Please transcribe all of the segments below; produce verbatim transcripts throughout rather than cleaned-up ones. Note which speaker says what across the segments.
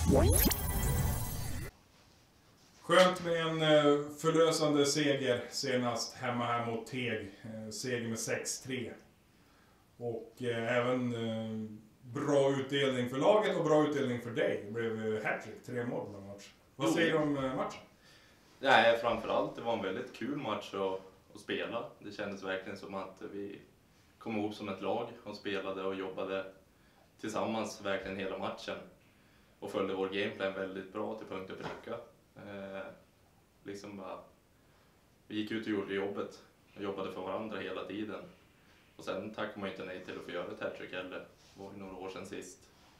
Speaker 1: Skönt med en förlösande seger senast hemma här mot Teg. Seger med sex tre. Och även bra utdelning för laget och bra utdelning för dig. Det blev hattrick, tre mål på match. Vad säger du om matchen?
Speaker 2: Nej, framförallt det var en väldigt kul match att, att spela. Det kändes verkligen som att vi kom ihop som ett lag och spelade och jobbade tillsammans verkligen hela matchen. Och följde vår gameplan väldigt bra till punkt och pricka. Eh, liksom bara, vi gick ut och gjorde jobbet och jobbade för varandra hela tiden. Och sen tackade man inte nej till att få göra ett hattrick heller. Det var ju några år sedan sist.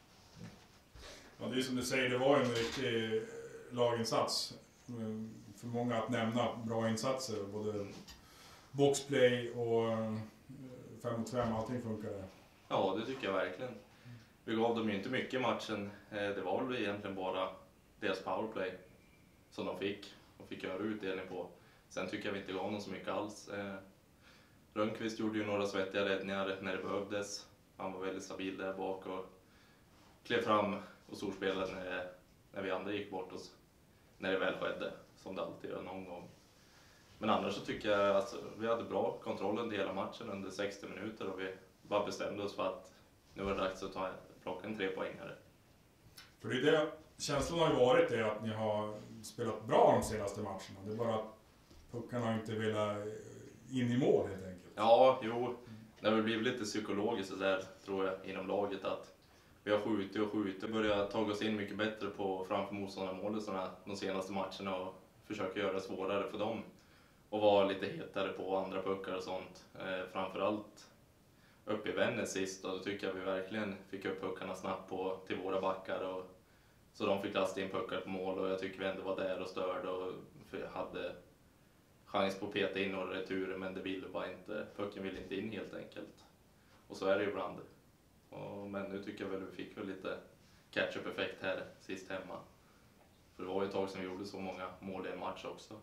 Speaker 1: Ja, det är som du säger, det var en riktig laginsats. För många att nämna bra insatser, både boxplay och fem mot fem, allting funkade.
Speaker 2: Ja, det tycker jag verkligen. Vi gav dem ju inte mycket i matchen. Det var väl egentligen bara deras powerplay som de fick och fick göra utdelning på. Sen tycker jag vi inte gav dem så mycket alls. Rönnqvist gjorde ju några svettiga räddningar när det behövdes. Han var väldigt stabil där bak och klev fram och storspelade när, när vi andra gick bort oss. När det väl skedde, som det alltid gör någon gång. Men annars så tycker jag att vi hade bra kontroll under hela matchen under sextio minuter och vi bara bestämde oss för att nu var det dags att ta, plocka en trepoängare.
Speaker 1: För det är det, känslan har ju varit det att ni har spelat bra de senaste matcherna. Det är bara att puckarna har inte velat in i mål helt enkelt.
Speaker 2: Ja, jo. Det har blivit lite psykologiskt så där, tror jag, inom laget att vi har skjutit och skjutit. Vi börjar ta oss in mycket bättre på framför motståndarmålet de senaste matcherna och försöka göra det svårare för dem. Och vara lite hetare på andra puckar och sånt. Eh, framförallt uppe i Vännäs sist och då tycker jag vi verkligen fick upp puckarna snabbt på, till våra backar. Och, så de fick lasta in puckar på mål och jag tycker vi ändå var där och störde och hade chans på att peta in några returer men det ville bara inte, pucken ville inte in helt enkelt. Och så är det ibland. Och, men nu tycker jag väl vi fick väl lite catch-up-effekt här sist hemma. För det var ju ett tag sedan vi gjorde så många mål i en match också.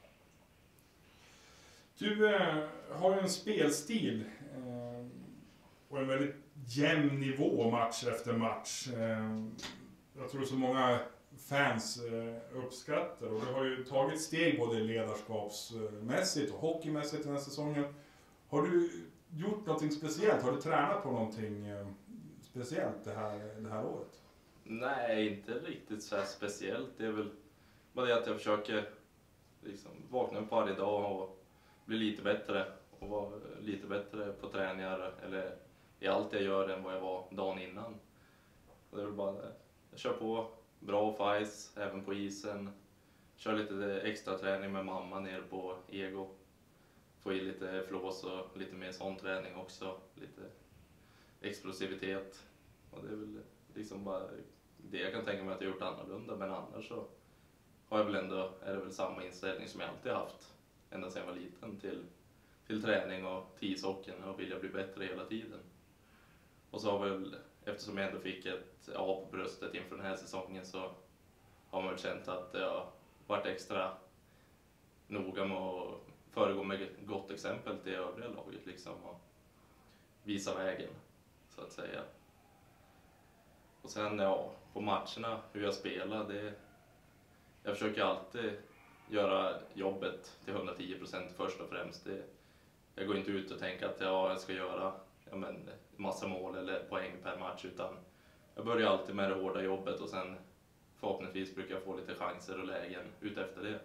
Speaker 1: Du eh, har ju en spelstil eh, och en väldigt jämn nivå match efter match. Eh, jag tror så många fans eh, uppskattar och du har ju tagit steg både ledarskapsmässigt och hockeymässigt den här säsongen. Har du gjort någonting speciellt? Har du tränat på någonting eh, speciellt det här, det här året?
Speaker 2: Nej, inte riktigt så här speciellt. Det är väl bara det att jag försöker liksom vakna upp varje dag och bli lite bättre och vara lite bättre på träningar eller i allt jag gör än vad jag var dagen innan. Och det är väl bara det. Jag kör på bra på ice, även på isen. Kör lite extra träning med mamma nere på Ego. Få i lite flås och lite mer sån träning också. Lite explosivitet. Och det är väl liksom bara det jag kan tänka mig att jag gjort annorlunda. Men annars så har jag väl ändå, är det väl samma inställning som jag alltid haft. Ända sedan jag var liten till, till träning och till ishockeyn och vilja bli bättre hela tiden. Och så har väl, eftersom jag ändå fick ett A på bröstet inför den här säsongen så har man väl känt att jag har varit extra noga med att föregå med gott exempel till övriga laget liksom och visa vägen så att säga. Och sen ja, på matcherna, hur jag spelar, det jag försöker alltid göra jobbet till hundratio procent först och främst. Det, jag går inte ut och tänker att ja, jag ska göra ja, men, massa mål eller poäng per match utan jag börjar alltid med det hårda jobbet och sen förhoppningsvis brukar jag få lite chanser och lägen ut efter det.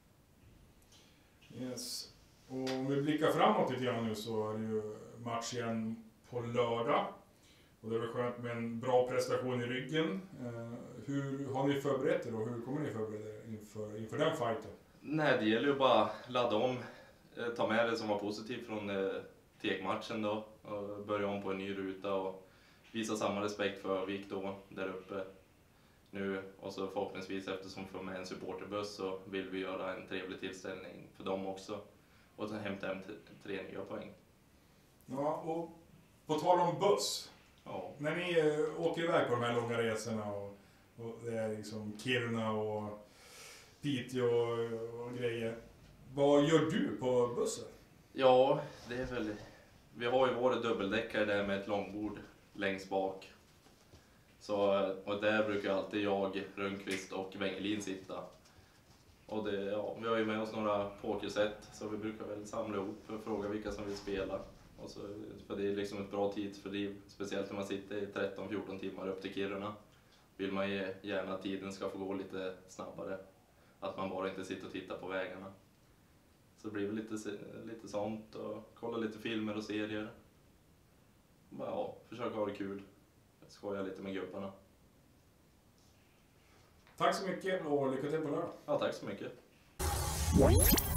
Speaker 1: Yes. Och om vi blickar framåt lite grann nu så är det ju match igen på lördag. Och det är väl skönt med en bra prestation i ryggen. Eh, hur har ni förberett er och hur kommer ni förbereda er inför, inför den fighten?
Speaker 2: Nej, det gäller ju bara ladda om, ta med det som var positivt från eh, Teg-matchen då och börja om på en ny ruta och visa samma respekt för Vik då där uppe nu och så förhoppningsvis eftersom vi får med en supporterbuss så vill vi göra en trevlig tillställning för dem också och ta hämta hem tre nya poäng.
Speaker 1: Ja, och på tal om buss.
Speaker 2: Ja.
Speaker 1: När ni äh, åker iväg på de här långa resorna och, och det är liksom Kiruna och Piteå och, och grejer. Vad gör du på bussen?
Speaker 2: Ja, det är väl... Vi har ju våra dubbeldäckare där med ett långbord längst bak. Så, och där brukar alltid jag, Rönnqvist och Wengelin sitta. Och det, ja, vi har ju med oss några pokerset så vi brukar väl samla ihop och fråga vilka som vill spela. Och så, för det är liksom ett bra tidsfördriv, speciellt när man sitter i tretton fjorton timmar upp till Kiruna. Vill man ju gärna att tiden ska få gå lite snabbare. Att man bara inte sitter och tittar på vägarna. Så det blir väl lite, lite sånt och kolla lite filmer och serier. Bara, ja, försöka ha det kul. Skoja lite med gubbarna.
Speaker 1: Tack så mycket och lycka till på lördag.
Speaker 2: Ja, tack så mycket.